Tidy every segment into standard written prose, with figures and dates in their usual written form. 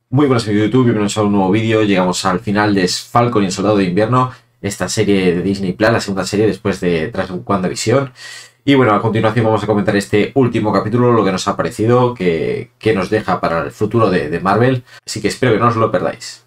Muy buenas amigos de YouTube, bienvenidos a un nuevo vídeo. Llegamos al final de Falcon y el Soldado de Invierno, esta serie de Disney Plus, la segunda serie después de tras WandaVision. Y bueno, a continuación vamos a comentar este último capítulo, lo que nos ha parecido, que nos deja para el futuro de Marvel. Así que espero que no os lo perdáis.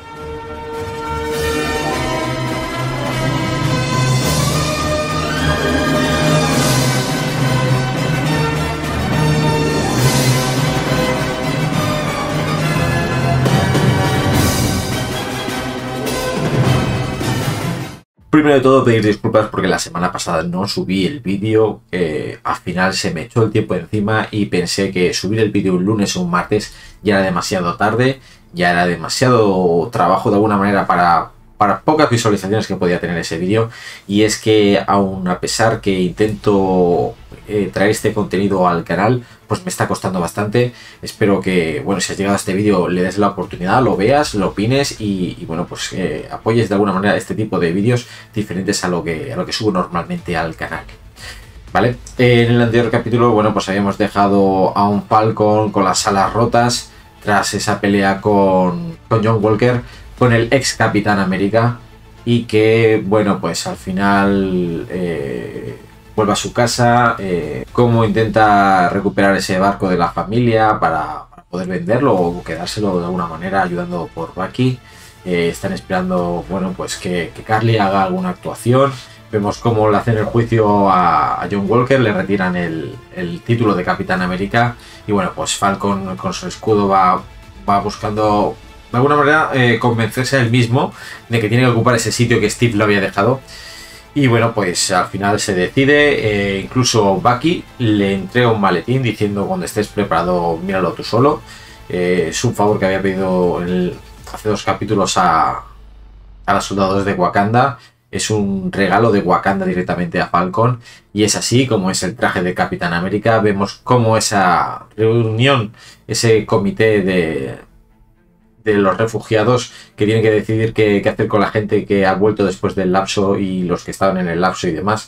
Primero de todo pedir disculpas porque la semana pasada no subí el vídeo, al final se me echó el tiempo encima y pensé que subir el vídeo un lunes o un martes ya era demasiado tarde, ya era demasiado trabajo de alguna manera para pocas visualizaciones que podía tener ese vídeo. Y es que aun a pesar que intento traer este contenido al canal, pues me está costando bastante. Espero que, bueno, si has llegado a este vídeo le des la oportunidad, lo veas, lo opines y bueno, pues apoyes de alguna manera este tipo de vídeos diferentes a lo que subo normalmente al canal. ¿Vale? En el anterior capítulo, bueno, pues habíamos dejado a un Falcon con las alas rotas tras esa pelea con John Walker, con el ex Capitán América, y que, bueno, pues al final vuelve a su casa, cómo intenta recuperar ese barco de la familia para poder venderlo o quedárselo de alguna manera, ayudando por Bucky. Están esperando, bueno, pues que Karli haga alguna actuación. Vemos cómo le hacen el juicio a John Walker, le retiran el título de Capitán América y bueno, pues Falcon con su escudo va buscando de alguna manera convencerse a él mismo de que tiene que ocupar ese sitio que Steve lo había dejado. Y bueno, pues al final se decide, incluso Bucky le entrega un maletín diciendo: cuando estés preparado, míralo tú solo. Es un favor que había pedido hace 2 capítulos a los soldados de Wakanda. Es un regalo de Wakanda directamente a Falcon. Y es así como es el traje de Capitán América. Vemos cómo esa reunión, ese comité de los refugiados que tienen que decidir qué hacer con la gente que ha vuelto después del lapso y los que estaban en el lapso y demás,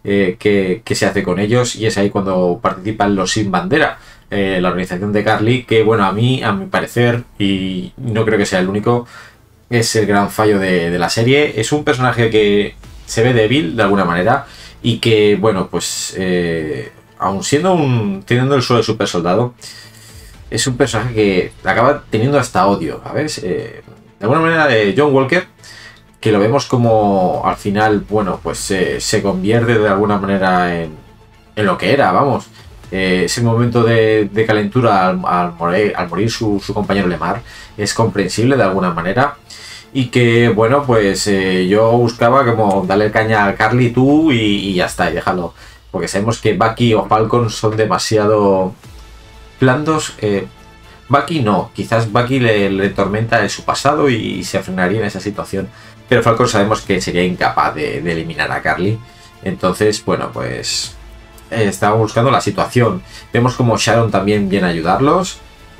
qué se hace con ellos. Y es ahí cuando participan los Sin Bandera, la organización de Karli, que bueno, a mi parecer, y no creo que sea el único, es el gran fallo de la serie. Es un personaje que se ve débil de alguna manera y que, bueno, pues aun teniendo el suelo de super soldado, es un personaje que acaba teniendo hasta odio, ¿sabes? De alguna manera, John Walker, que lo vemos como al final, bueno, pues se convierte de alguna manera en lo que era, vamos. Ese momento de calentura al morir su compañero Lemar es comprensible de alguna manera. Y que, bueno, pues yo buscaba como darle caña a Karli tú y ya está, y déjalo. Porque sabemos que Bucky o Falcon son demasiado blandos. Bucky no, quizás Bucky le tormenta su pasado y se frenaría en esa situación, pero Falcon sabemos que sería incapaz de eliminar a Karli. Entonces, bueno, pues estaba buscando la situación. Vemos como Sharon también viene a ayudarlos.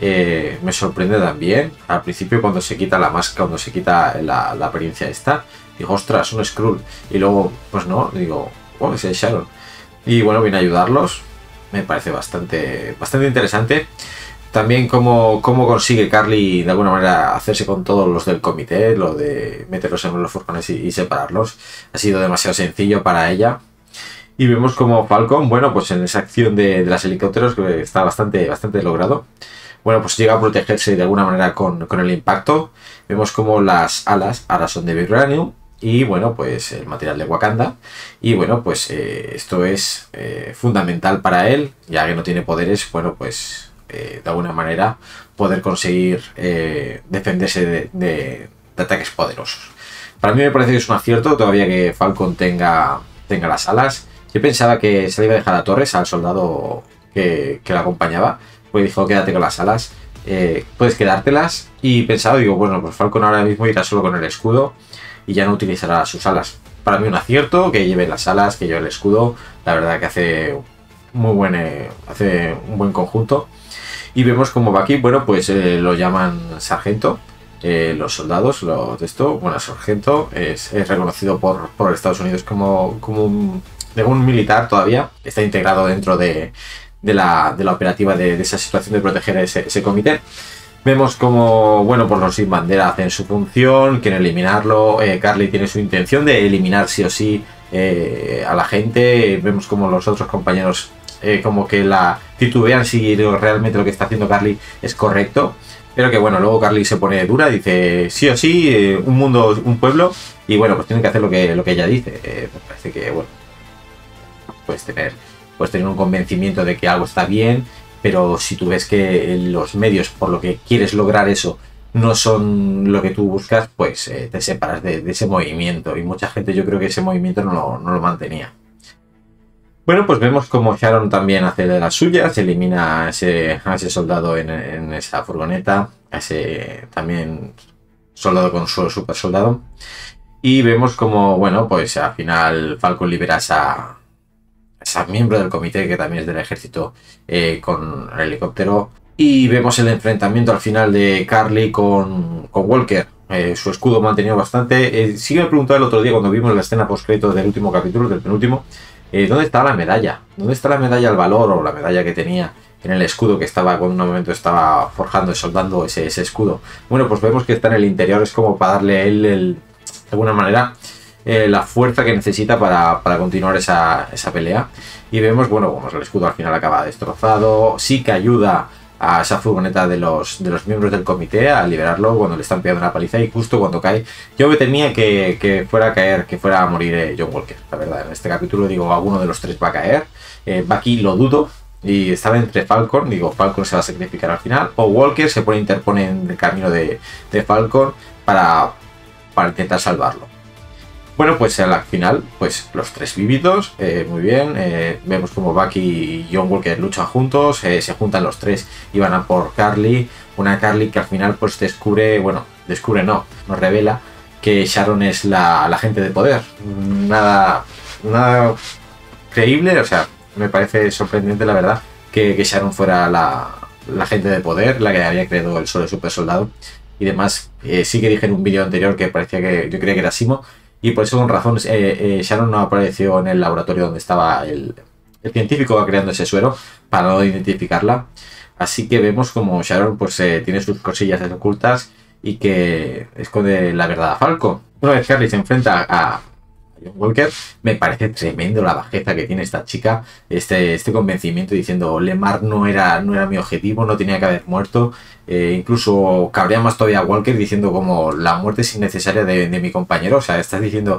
Me sorprende también al principio cuando se quita la máscara, cuando se quita la apariencia esta, digo, ostras, un Skrull, y luego pues no, digo, oh, ese es Sharon. Y bueno, viene a ayudarlos. Me parece bastante interesante. También cómo consigue Karli de alguna manera hacerse con todos los del comité, lo de meterlos en los furgones y separarlos. Ha sido demasiado sencillo para ella. Y vemos como Falcon, bueno, pues en esa acción de los helicópteros, que está bastante logrado, bueno, pues llega a protegerse de alguna manera con el impacto. Vemos como las alas ahora son de vibranium y bueno, pues el material de Wakanda. Y bueno, pues esto es fundamental para él, ya que no tiene poderes, bueno, pues de alguna manera poder conseguir defenderse de ataques poderosos. Para mí me parece que es un acierto todavía que Falcon tenga las alas. Yo pensaba que se le iba a dejar a Torres, al soldado que la acompañaba, pues dijo: quédate con las alas, puedes quedártelas. Y pensaba, digo, bueno, pues Falcon ahora mismo irá solo con el escudo y ya no utilizará sus alas. Para mí un acierto que lleve las alas, que lleve el escudo. La verdad que hace un buen conjunto. Y vemos como Bucky, bueno, pues lo llaman sargento. Los soldados, de esto, bueno, sargento es reconocido por Estados Unidos como un militar todavía. Está integrado dentro de la operativa de esa situación de proteger ese comité. Vemos como, bueno, pues los sin bandera hacen su función, quieren eliminarlo. Carly tiene su intención de eliminar sí o sí a la gente. Vemos como los otros compañeros como que la titubean si realmente lo que está haciendo Carly es correcto. Pero que bueno, luego Carly se pone dura y dice sí o sí, un mundo, un pueblo. Y bueno, pues tienen que hacer lo que ella dice. Me parece que, bueno, puedes tener un convencimiento de que algo está bien, pero si tú ves que los medios por lo que quieres lograr eso no son lo que tú buscas, pues te separas de ese movimiento. Y mucha gente, yo creo que ese movimiento no lo mantenía. Bueno, pues vemos como Sharon también hace de las suyas, elimina a ese soldado en esa furgoneta, a ese también soldado con su super soldado. Y vemos como, bueno, pues al final Falcon libera a esa miembro del comité que también es del ejército con el helicóptero. Y vemos el enfrentamiento al final de Carly con Walker. Su escudo mantenido bastante. Sí me preguntaba el otro día cuando vimos la escena post-crédito del último capítulo, del penúltimo, ¿dónde está la medalla? ¿Dónde está la medalla al valor o la medalla que tenía en el escudo que estaba, cuando en un momento estaba forjando y soldando ese escudo? Bueno, pues vemos que está en el interior, es como para darle a él, de alguna manera, la fuerza que necesita para continuar esa pelea. Y vemos, bueno, como el escudo al final acaba destrozado. Sí que ayuda a esa furgoneta de los miembros del comité a liberarlo cuando le están pegando una paliza, y justo cuando cae, yo me temía que fuera a caer, que fuera a morir John Walker, la verdad. En este capítulo digo, alguno de los tres va a caer. Bucky lo dudo, y estaba entre Falcon, digo, Falcon se va a sacrificar al final, o Walker se interpone en el camino de Falcon para intentar salvarlo. Bueno, pues al final, pues los tres vividos, muy bien. Vemos como Bucky y John Walker luchan juntos, se juntan los tres y van a por Carly. Una Carly que al final pues nos revela que Sharon es la agente de poder. Nada creíble, o sea, me parece sorprendente la verdad que Sharon fuera la agente de poder, la que había creado el super soldado y demás. Sí que dije en un vídeo anterior que parecía que yo creía que era Simo. Y por eso, con razón, Sharon no apareció en el laboratorio donde estaba el científico creando ese suero, para no identificarla. Así que vemos como Sharon pues tiene sus cosillas ocultas y que esconde la verdad a Falcon. Una vez Carly se enfrenta a John Walker, me parece tremendo la bajeza que tiene esta chica, este convencimiento diciendo Lemar no era mi objetivo, no tenía que haber muerto. Incluso cabrea más todavía a Walker diciendo como la muerte es innecesaria de mi compañero. O sea, estás diciendo,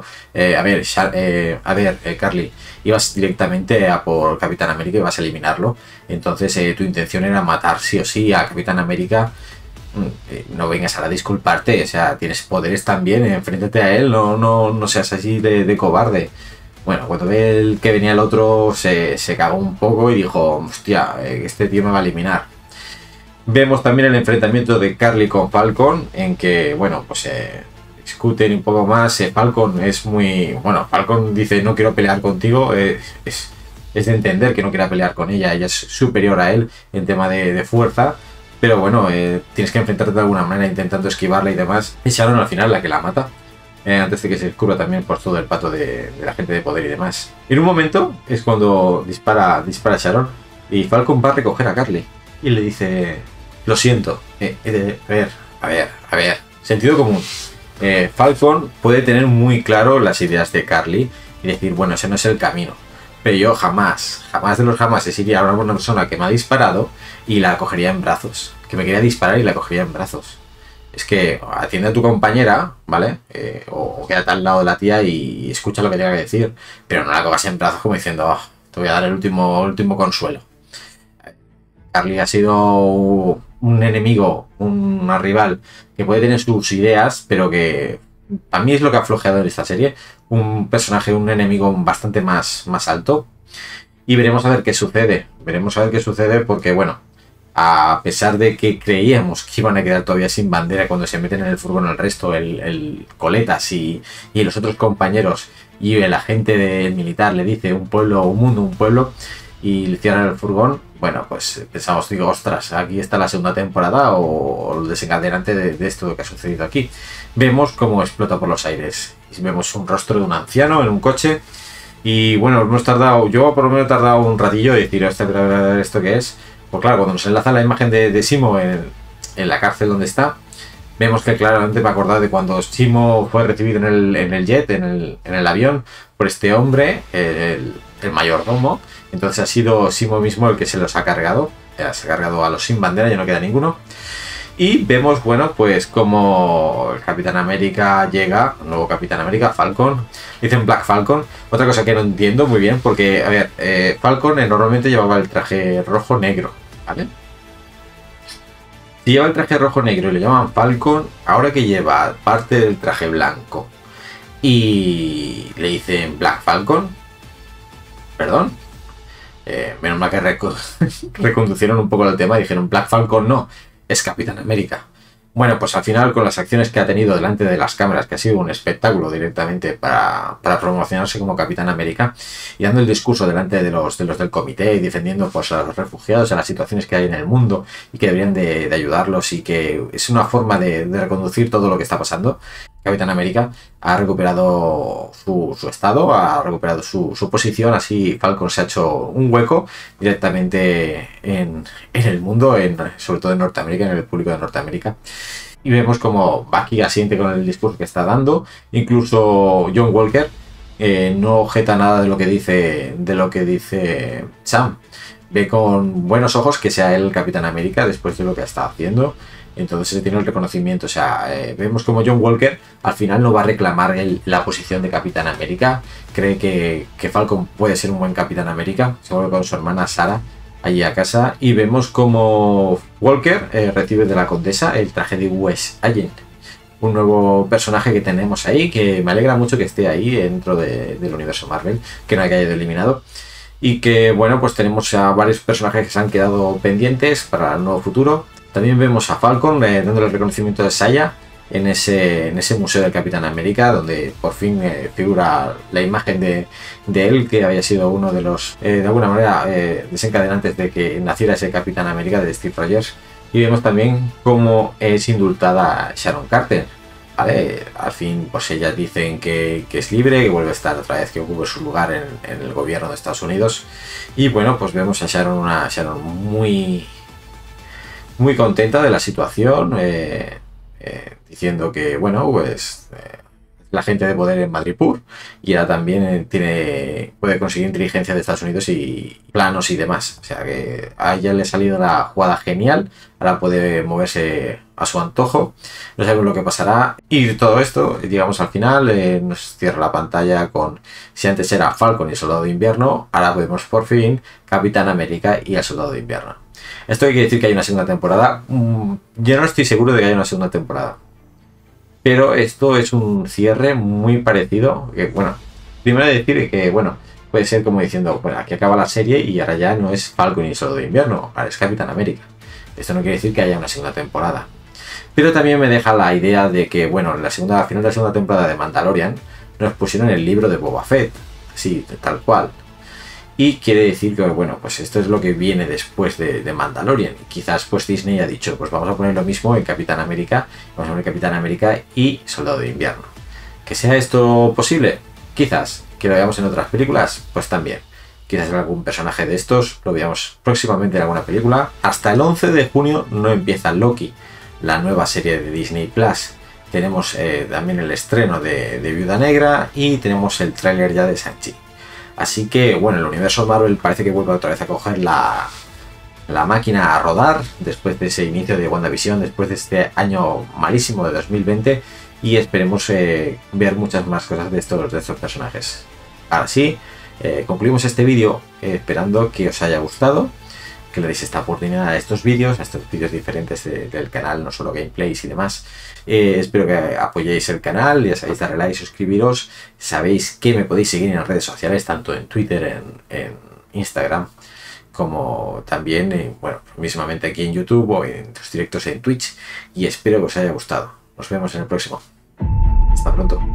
Carly, ibas directamente a por Capitán América y vas a eliminarlo, entonces tu intención era matar sí o sí a Capitán América. No vengas ahora a disculparte, o sea, tienes poderes también, enfréntate a él, no seas así de cobarde. Bueno, cuando ve que venía el otro se cagó un poco y dijo, hostia, este tío me va a eliminar. Vemos también el enfrentamiento de Carly con Falcon, en que, bueno, pues discuten un poco más. Falcon es muy... Bueno, Falcon dice, no quiero pelear contigo, es de entender que no quiera pelear con ella es superior a él en tema de fuerza. Pero bueno, tienes que enfrentarte de alguna manera intentando esquivarla y demás. Y Sharon al final la que la mata. Antes de que se descubra también por todo el pato de la gente de poder y demás. En un momento es cuando dispara Sharon y Falcon va a recoger a Carly. Y le dice, lo siento. A ver. Sentido común. Falcon puede tener muy claro las ideas de Carly y decir, bueno, ese no es el camino. Pero yo jamás de los jamases iría a una persona que me ha disparado y la cogería en brazos. Que me quería disparar y la cogería en brazos. Es que atiende a tu compañera, ¿vale? O quédate al lado de la tía y escucha lo que tenga que decir. Pero no la cogas en brazos como diciendo, oh, te voy a dar el último consuelo. Carly ha sido un enemigo, una rival que puede tener sus ideas, pero que a mí es lo que ha flojeado en esta serie. Un personaje, un enemigo bastante más alto. Y veremos a ver qué sucede. Porque, bueno, a pesar de que creíamos que iban a quedar todavía sin bandera cuando se meten en el furgón el resto, el Coletas y los otros compañeros, y el agente del militar le dice un pueblo, un mundo, un pueblo, y le cierran el furgón, bueno, pues pensamos, digo, ostras, aquí está la segunda temporada o el desencadenante de esto que ha sucedido aquí. Vemos cómo explota por los aires. Y vemos un rostro de un anciano en un coche. Y bueno, hemos tardado, yo por lo menos he tardado un ratillo en decir, ¿esto qué es? Pues claro, cuando nos enlaza la imagen de Simo en la cárcel donde está. Vemos que claramente me acordaba de cuando Simo fue recibido en el jet, en el avión, por este hombre, el mayordomo. Entonces ha sido Simo mismo el que se los ha cargado. Se ha cargado a los sin bandera, ya no queda ninguno. Y vemos, bueno, pues como el Capitán América llega, el nuevo Capitán América, Falcon. Dicen Black Falcon. Otra cosa que no entiendo muy bien, porque, a ver, Falcon normalmente llevaba el traje rojo-negro, ¿vale? Si lleva el traje rojo-negro y le llaman Falcon, ahora que lleva parte del traje blanco y le dicen Black Falcon, perdón, menos mal que reconducieron un poco el tema y dijeron Black Falcon no, es Capitán América. Bueno, pues al final con las acciones que ha tenido delante de las cámaras, que ha sido un espectáculo directamente para promocionarse como Capitán América, y dando el discurso delante de los del comité y defendiendo pues a los refugiados, a las situaciones que hay en el mundo y que deberían de ayudarlos, y que es una forma de reconducir todo lo que está pasando. Capitán América ha recuperado su estado, ha recuperado su posición, así Falcon se ha hecho un hueco directamente en el mundo, sobre todo en Norteamérica, en el público de Norteamérica. Y vemos como Bucky asiente con el discurso que está dando. Incluso John Walker no objeta nada de lo que dice Sam. Ve con buenos ojos que sea él el Capitán América después de lo que está haciendo. Entonces se tiene el reconocimiento. O sea, vemos como John Walker al final no va a reclamar la posición de Capitán América. Cree que Falcon puede ser un buen Capitán América. Se vuelve con su hermana Sarah allí a casa. Y vemos como Walker recibe de la condesa el traje de Wes Agent. Un nuevo personaje que tenemos ahí, que me alegra mucho que esté ahí dentro del universo Marvel, que no haya ido eliminado. Y que, bueno, pues tenemos a varios personajes que se han quedado pendientes para el nuevo futuro. También vemos a Falcon dándole el reconocimiento de Saya en ese museo del Capitán América, donde por fin figura la imagen de él, que había sido uno de los, de alguna manera, desencadenantes de que naciera ese Capitán América de Steve Rogers. Y vemos también cómo es indultada Sharon Carter. ¿Vale? Al fin, pues ellas dicen que es libre, que vuelve a estar otra vez, que ocupe su lugar en el gobierno de Estados Unidos. Y bueno, pues vemos a Sharon, una Sharon muy contenta de la situación, diciendo que, bueno, pues la gente de poder en Madripoor, y ahora también puede conseguir inteligencia de Estados Unidos y planos y demás. O sea que a ella le ha salido la jugada genial, ahora puede moverse a su antojo, no sabemos lo que pasará. Y todo esto, digamos, al final nos cierra la pantalla con, si antes era Falcon y el Soldado de Invierno, ahora podemos por fin Capitán América y el Soldado de Invierno. ¿Esto quiere decir que hay una segunda temporada? Yo no estoy seguro de que haya una segunda temporada. Pero esto es un cierre muy parecido. Que, bueno, primero decir que, bueno, puede ser como diciendo, bueno, aquí acaba la serie y ahora ya no es Falcon y Soldado de Invierno, ahora es Capitán América. Esto no quiere decir que haya una segunda temporada. Pero también me deja la idea de que, bueno, en al final de la segunda temporada de Mandalorian nos pusieron el libro de Boba Fett. Sí, tal cual. Y quiere decir que, bueno, pues esto es lo que viene después de Mandalorian. Quizás pues Disney ha dicho, pues vamos a poner lo mismo en Capitán América. Vamos a poner Capitán América y Soldado de Invierno. ¿Que sea esto posible? Quizás. ¿Que lo veamos en otras películas? Pues también. Quizás en algún personaje de estos lo veamos próximamente en alguna película. Hasta el 11 de junio no empieza Loki, la nueva serie de Disney Plus. Tenemos también el estreno de Viuda Negra y tenemos el tráiler ya de Shang-Chi. Así que, bueno, el universo Marvel parece que vuelve otra vez a coger la máquina a rodar después de ese inicio de WandaVision, después de este año malísimo de 2020, y esperemos ver muchas más cosas de estos personajes. Ahora sí, concluimos este vídeo esperando que os haya gustado, que le deis esta oportunidad a estos vídeos diferentes del canal, no solo gameplays y demás. Espero que apoyéis el canal, ya sabéis, darle like, suscribiros. Sabéis que me podéis seguir en las redes sociales, tanto en Twitter, en Instagram, como también, bueno, mismamente aquí en YouTube o en los directos en Twitch. Y espero que os haya gustado. Nos vemos en el próximo. Hasta pronto.